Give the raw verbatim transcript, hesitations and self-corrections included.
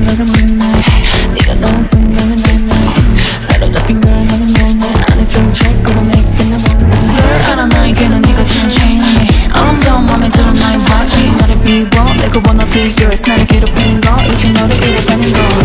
생각은 못나 네가 닿은 순간은 nightmare 사로잡힌 걸 너는 nightmare 안에 들은 채꾸로 내게 나 못나 널 알아 나의 걔는 네가 천천히 아름다운 맘에 들어 나의 vibe 너를 비워 내가 wanna be yours 나를 괴롭히는 거 이제 너를 잃어가는 거